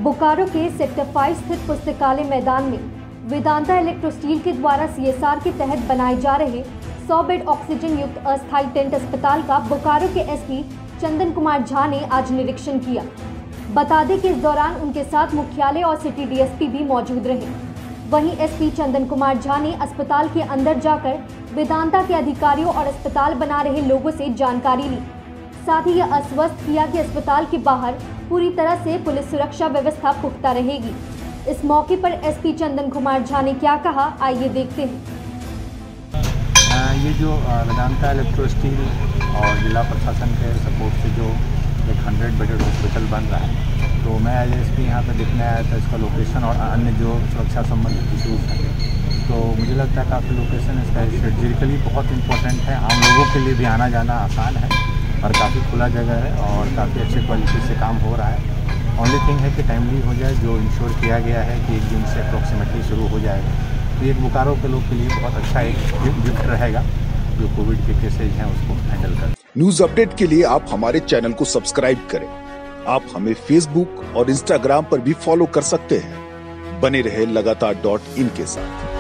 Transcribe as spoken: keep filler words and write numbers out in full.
बोकारो के sector five स्थित पुस्तकालय मैदान में वेदांता इलेक्ट्रोस्टील के द्वारा सीएसआर के तहत बनाए जा रहे सौ बेड ऑक्सीजन युक्त अस्थायी टेंट अस्पताल का बोकारो के एसपी चंदन कुमार झा ने आज निरीक्षण किया। बता दें कि इस दौरान उनके साथ मुख्यालय और सिटी डीएसपी भी मौजूद रहे। वहीं एसपी चंदन कुमार झा ने अस्पताल के अंदर जाकर वेदांता के अधिकारियों और अस्पताल बना रहे लोगों से जानकारी ली। साथ ही यह आश्वस्त किया कि अस्पताल के बाहर पूरी तरह से पुलिस सुरक्षा व्यवस्था पुख्ता रहेगी। इस मौके पर एसपी चंदन कुमार झा ने क्या कहा, आइए देखते हैं। ये जो वेदांता इलेक्ट्रोस्टील और जिला प्रशासन के सपोर्ट से जो एक हंड्रेड बेडेड हॉस्पिटल बन रहा है, तो मैं एज एस पी यहाँ पर देखने आया था। इसका लोकेशन और अन्य जो सुरक्षा संबंधित इशूज़ हैं, तो मुझे लगता है काफ़ी लोकेशन इसका स्ट्रेटेजिकली बहुत इंपॉर्टेंट है। आम लोगों के लिए भी आना जाना आसान है और काफ़ी खुला जगह है और काफ़ी अच्छे क्वालिटी से काम हो रहा है। ओनली थिंग है कि टाइमली हो जाए, जो इंश्योर किया गया है कि एक दिन से अप्रोक्सीमेटली शुरू हो जाएगा। तो एक बोकारो के लोग के लिए बहुत अच्छा एक गिफ्ट रहेगा जो कोविड के केसेज हैं उसको हैंडल कर। न्यूज अपडेट के लिए आप हमारे चैनल को सब्सक्राइब करें। आप हमें फेसबुक और इंस्टाग्राम पर भी फॉलो कर सकते हैं। बने रहे लगातार डॉट इन के साथ।